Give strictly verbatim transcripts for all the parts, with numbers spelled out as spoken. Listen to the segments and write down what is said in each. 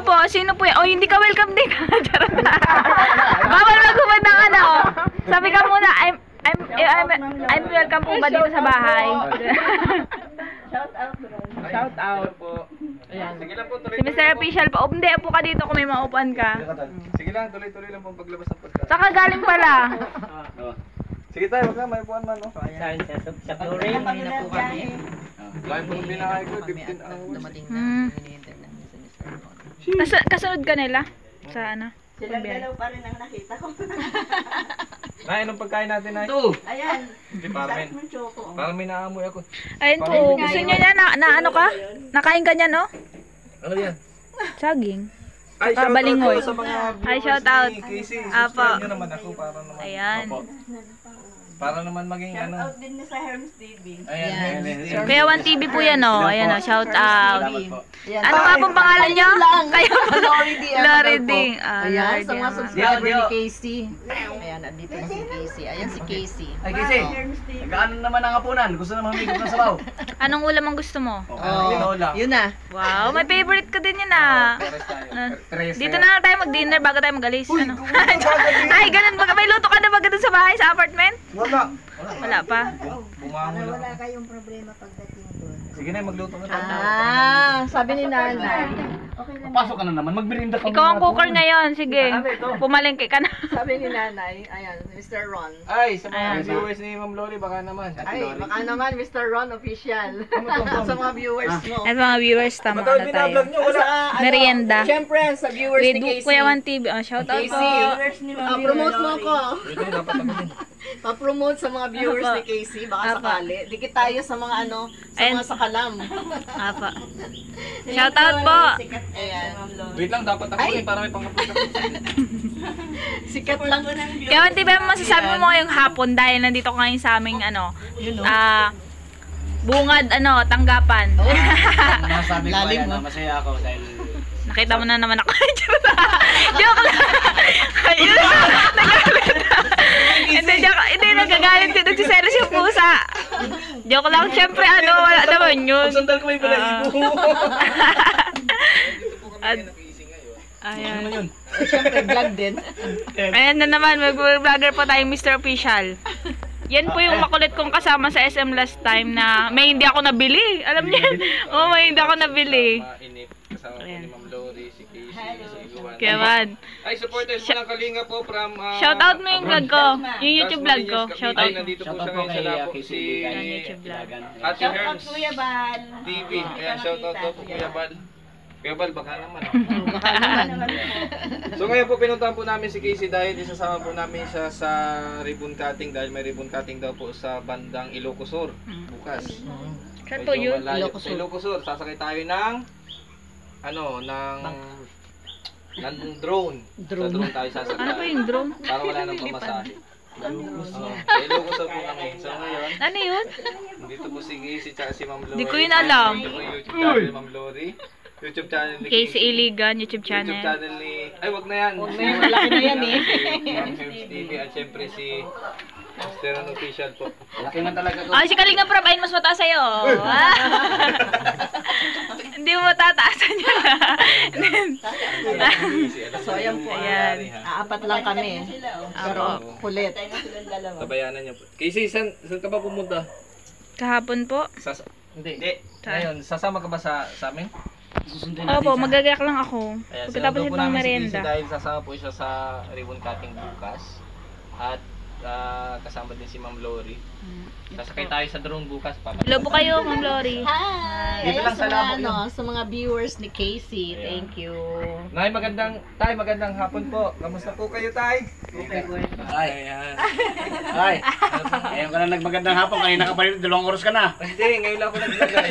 Sino po? Sino po yan? Oh, hindi ka welcome din. Charot na. Bawal maghubad ng ano. Sabi ka muna, I'm, I'm, I'm, I'm welcome po ba dito sa bahay? Shout out bro. Shout out po. Ayan. Sige lang po, tuloy. Si Mister Official po. Hindi, upo ka dito kung may maupuan ka. Sige lang, tuloy-tuloy lang po paglabas ng pagkain. Saka galing pala. Sige tayo, wag na, may upuan man, no? Sa, sa, sa Florine, hindi na po kami. Lahat po binakay ko, fifteen hours. Dumating na, Hmm. hinihintay namin sa Mister Ron. Kas kasunod ka nila? Sa ano? Silang dalaw pa rin ang nakita ko. Nay, anong pagkain natin, Nay? Ito! Ayan. Hindi pa rin. Sarap ng choco. Parang may naamoy ako. Ayun po. Gusto niyo yan? Na, na ano ka? Nakain ka niya, no? Ano yan? Saging. Ay, Ah, shout balingoy. out po sa mga Ay, viewers shout out. ni Casey. Apo. Subscribe nyo naman ako para naman. Ayan. Opo. Para naman maging Shout ano. out din na sa Herms T V. Ayan. Ayan. ayan. Kuya Juan T V po yan, oh. Ayan, oh. Shout out. Salamat po. Yan. Ano nga pong pangalan niyo? Kayo. Lori D. Lori Ding. Ah, Ayan, Lori sa Ding. mga subscriber Dio, ni Dio. Casey. Ayan, andito na si Casey. Ayan si Casey. Ay, Casey. Herms T V. Nagkaano naman ang hapunan? Gusto naman humigop ng sabaw. Anong ulam ang gusto mo? Oh, lang. yun na. Wow, may favorite ka din yun, ah. Pares tayo. Ah, Tres Dito na lang tayo mag-dinner bago tayo mag-alis. Ano? Ay, ganun ba? May luto ka na ba ganun sa bahay, sa apartment? Wala. Wala pa. Bumangon lang. Wala kayong problema pagdating doon. Sige na, magluto ka na. Ah, sabi ni nanay. Pasok ka na naman, magbirinda ka Ikaw ang cooker ngayon. Sige. Pumalengke ka na. Sabi ni nanay, ayan, Mister Ron. Ay, sa mga Ayan. viewers ni Ma'am Lori, baka naman. Ay, baka naman Mister Ron official. Sa mga viewers mo. At mga viewers, tama Matawag na tayo. binablog nyo, wala. Sa, ano, Merienda. Siyempre, sa viewers With ni Casey. Kuya Juan T V. Oh, shout out Casey, po. ah, promote mo ko. Ito yung dapat ako din. Pa-promote sa mga viewers Apa. ni Casey, baka Apa. sakali. Dikit tayo sa mga ano, sa And- mga sakalam. Apa. Shout out po. Ayan. Wait lang, dapat ako Ay. din para may pangkapunta. Sikat lang. Kaya Juan T V, ano masasabi mo ngayong hapon dahil nandito ka ngayon sa aming ano, ah, bungad, ano, tanggapan. Masasabi ko Lalim ay ano, mo. masaya ako dahil Nakita mo na naman ako. Joke lang. Ayun. Nagalit na. Hindi, joke. Hindi, nagagalit din. Nagsiselos yung pusa. Joke lang. Siyempre, ano, wala naman yun. Sandal ko may balahibo. At- Ayan. Siyempre, vlog din. Ayan na naman. Mag-vlogger po tayong Mister Official. Yan po yung makulit kong kasama sa S M last time na may hindi ako nabili. Alam niyo yan? Oo, may hindi ako nabili. Mainip. Kasama po ni Ma'am Lori, si Casey, si Luan. Kaya man. Ay, supporters mo ng Kalinga po from... ah, Shout out mo yung vlog ko. Yung YouTube vlog ko. Dasmariñas, Shout Cavite. out. Nandito po Shout siya out po ngayon kay sa Lapo. uh, Si Yung YouTube vlog. Ate Shout out Herms Kuya Bal. T V. Ayan, shout out po Kuya Bal. Kuya Bal, baka naman. Baka naman. So ngayon po pinuntahan po namin si Casey dahil isasama po namin siya sa ribbon cutting dahil may ribbon cutting daw po sa bandang Ilocos Sur bukas. Saan po yun? malayo. Ilocos Sa Ilocos Sur. Sasakay tayo ng ano, ng ng drone. Sa Drone. drone tayo sasakay. Ano po yung drone? Para wala nang pamasahe. Oo. Sa Ilocos Sur po kami. So ngayon, Ano yun? dito po si Casey at si Ma'am Lori. Di ko yun alam. Dito po yung YouTube channel ni Ma'am Lori. YouTube channel ni Casey Iligan, YouTube YouTube channel. channel ni... Ay, wag na yan. Wag na yan, malaki na yan eh. Ma'am Herms T V at syempre si Mister Ron Official po. laki man talaga ko. Ah, si Kalinga Prab, ayun mas mataas sa'yo. Ah. Hindi mo matataasan niya. So, ayan po. Ayan. Aapat lang kami. Pero kulit. Tabayanan niyo po. Casey, saan, saan ka ba pumunta? Kahapon po. Sas Hindi. Hindi. Saan? Ngayon, sasama ka ba sa, sa amin? Susundin natin Opo, siya. magagayak lang ako. Ayan, Pagkatapos sinundo po itong namin si Casey merienda. dahil sasama po siya sa ribbon cutting bukas. At ah, kasama din si Ma'am Lori. Sasakay tayo sa drone bukas. Hello po kayo, Ma'am Lori. Hi! Dito Ayan lang sa sa mga, Labo ano, sa mga viewers ni Casey. Ayan. Thank you. Nay, magandang, tay, magandang hapon po. Kamusta po kayo, tay? Ay. Ayan. Ay. Ngayon ka na nagmagandang hapon, kanina ka pa rin, dalawang oras ka na. Hindi, ngayon lang ako naglagay.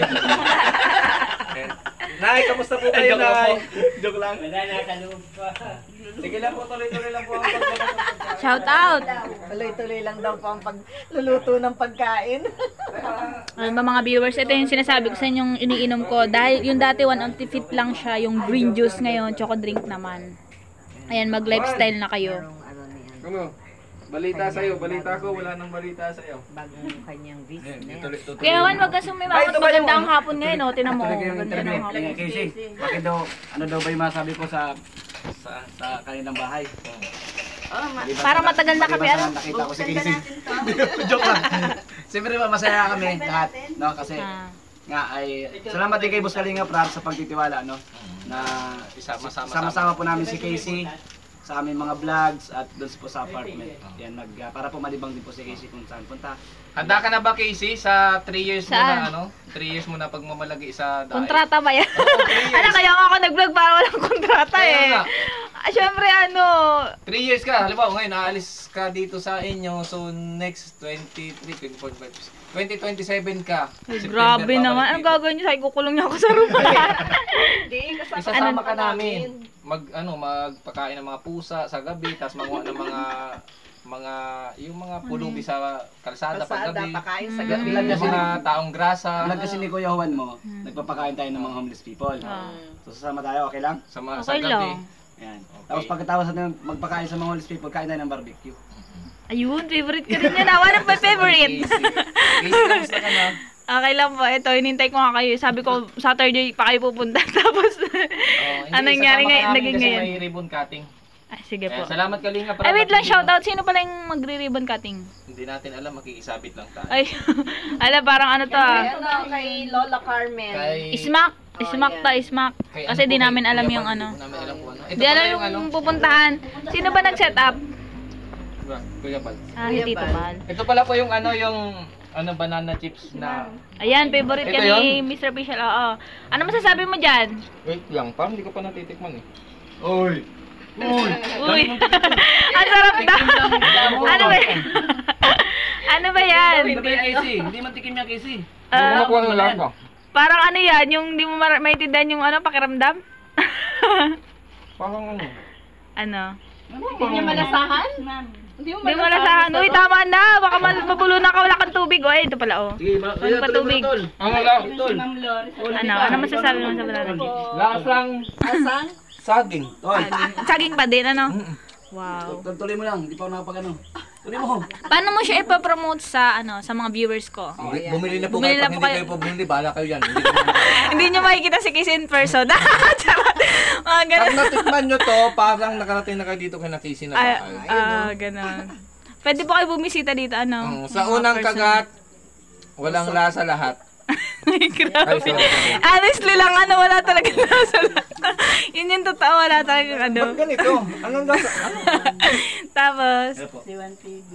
Nay, kamusta po kayo, Joke lang Nay? po. Joke lang. Wala na, kaloob pa. Sige lang po, tuloy-tuloy lang po ang pagbabago. Shout out! Tuloy-tuloy lang daw po ang pagluluto ng pagkain. Ano ba mga viewers, ito yung sinasabi ko sa inyong iniinom ko. Dahil yung dati one of the fit lang siya, yung green juice ngayon, choco drink naman. Ayan, mag-lifestyle na kayo. Ano? Balita sa'yo, balita ko, wala nang balita sa'yo. Bagong kanyang business. Kaya naman wag ka sumimaw. Ay, ito ba Maganda yung- ang hapon ngayon, oh. Tinan mo. Tuloy ko yung Ganda interview. ng hapon. Kaya Casey, bakit daw, ano daw ba yung masabi ko sa sa sa kanilang bahay? Oh, ma- Maliban Para sa- matagal na kami, maliban sa ano? Nakita ko si Casey. Joke lang. Siyempre ba, masaya kami lahat. No, kasi Ah. nga ay, salamat din kay Boss Kalinga Prar sa pagtitiwala, no? Na Isama-sama. sama-sama po namin si Casey sa aming mga vlogs at doon po sa apartment. Yan, nag, uh, para po malibang din po si Casey kung saan punta. Handa ka na ba, Casey, sa three years mo Saan? na, ano? three years mo na pagmamalagi sa daay? Kontrata ba yan? Oo, three years. Ano kaya ako nag-vlog para walang kontrata Kaya eh. nga. Ah, Siyempre ano, three years ka, halimbawa ngayon, aalis ka dito sa inyo, so next twenty-three, twenty-four, twenty twenty-seven ka. ay, September, grabe babalik naman. Anong dito. gagawin niyo? Sabi kukulong niyo ako sa room. Hindi, kasama Isasama Ano- ka namin. Mag ano, magpakain ng mga pusa sa gabi, tapos manguha ng mga mga yung mga pulubi sa kalsada pag Pasada, gabi. pakain sa Mm. gabi. Vlog kasi Yung ni, mga taong grasa. vlog kasi ni Kuya Juan mo, nagpapakain tayo ng mga homeless people. Ah. So sasama tayo, okay lang? Sa, mga sa Okay gabi. lang. Yan. Okay. Tapos pagkatapos natin magpakain sa mga homeless people, kain tayo ng barbecue. Ayun, favorite ko rin yan. Ah, one of my favorite. Casey, Casey, kamusta ka na? Okay lang po. Ito, hinintay ko nga kayo. Sabi ko, Saturday pa kayo pupunta. Tapos, Oh, hindi, anong nangyari sasama ka ngayon? namin Naging kasi ngayon. may ribbon cutting. Ay, sige Kaya po. salamat Kalinga. Ay, wait lang, shoutout. Sino pala yung magre-ribbon cutting? Hindi natin alam, makikisabit lang tayo. Ay, ala, parang ano to Kay, ah. ano, kay Lola Carmen. Kay, Smack. Oh, Smack yan. ta, smack. kay Kasi ano di po, namin kay alam Kuya yung Pag, ano. Di namin alam kung ano. Ito Di pala alam yung yung ano. pupuntahan. Sino ba nag-set up? Diba, Kuya Pag. Ah, Kuya si Tito Bal. Bal. Ito pala po yung ano, yung ano banana chips na... Ayan, favorite Ito ka ni yun? mister Official. Oo. Ano masasabi mo dyan? Wait lang, parang hindi ko pa natitikman eh. Oy! Uy! Uy! Ang sarap daw! Ano ba yan? Ano ba yan? Hindi ba yung Casey? Hindi man tikim niya Casey. Ah, Kumakuha ng lasa. parang ano yan, yung di mo ma- maintindihan yung ano, pakiramdam? Parang ano. Ano? Hindi niya malasahan? Hindi mo Hindi mo nasahan. Uy, tama na! Baka mal- mabulunan ka, wala kang tubig. Uy, ito pala oh. Sige, ba? Ano pa tubig? Ano lang? Tol. Ano? Ano masasabi mo sa banana? Lasang Asang? saging. Tol. Saging pa din, ano? Wow. Tol, tuloy mo lang. Hindi pa ako nakapag ano. Tuloy mo. Paano mo siya ipapromote sa ano sa mga viewers ko? Bumili na po Bumili kayo. na Pag po hindi kayo. kayo po bumili, bahala kayo yan. Hindi ko Hindi nyo makikita si Casey in person. Charot. Mga Pag ganun. natikman nyo to, parang nakarating na kayo dito kay Nakisi na Ay, bahay. ah, ganun. Pwede po kayo bumisita dito, ano? Mm, sa mga unang person. kagat, walang lasa lahat. Ay, grabe. Ay, sorry. Honestly lang, ano, wala talaga lasa. Yun yung totoo, wala talaga ano. Ba't ganito? Anong lasa? Ano? Tapos, Siwan T V.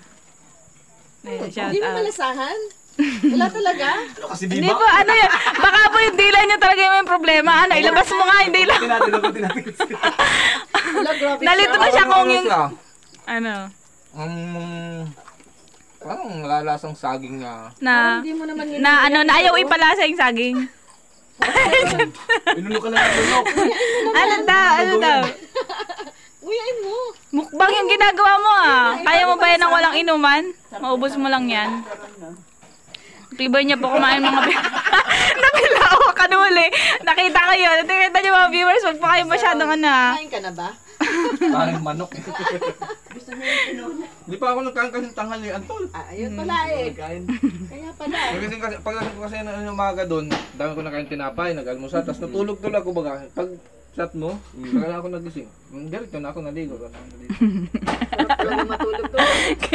ayun, shout Hindi mo out. malasahan? Wala talaga? Ano kasi Hindi po, ano yun, baka po yung dila nyo talaga yung may problema. Ano, ilabas mo nga yung dila. Tinatin ako, tinatin. Wala, grabe Nalito siya. na siya kung Ano yung, siya? ano, Um, parang lalasang saging na. na, Hindi mo naman yun. na, ano, na ayaw ipalasa yung saging. Inunok ka lang ng lunok. Ano daw, ano daw? Uyain mo. Mukbang yung ginagawa mo ah. Kaya mo ba yan ng walang inuman? Maubos mo lang yan. Tibay niya po kumain mga viewers. Nabilao ka nuli. Nakita kayo. Nakita niyo mga viewers. Huwag pa kayo masyadong ano ah. Kain ka na ba? Parang manok. Hindi pa ako nagkain kasi tanghalian tol. Ah, ayun pala eh. Kain. Kaya pala. Kasi kasi pag ako kasi na yung umaga doon, dami ko nakain tinapay, nag-almusal, tapos natulog-tulog ako baga. Pag chat mo, saka na ako nagising. Diretso na ako naligo. Sarap talaga matulog to.